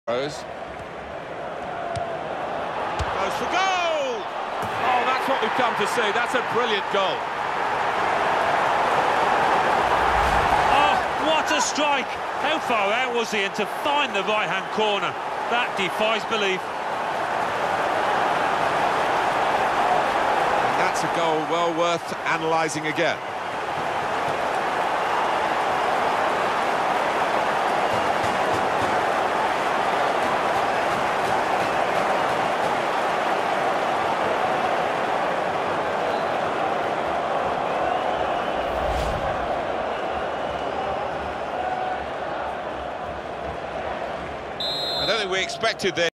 Goes for goal! Oh, that's what we've come to see. That's a brilliant goal. Oh, what a strike! How far out was he? And to find the right-hand corner, that defies belief. And that's a goal well worth analysing again. I don't think we expected this.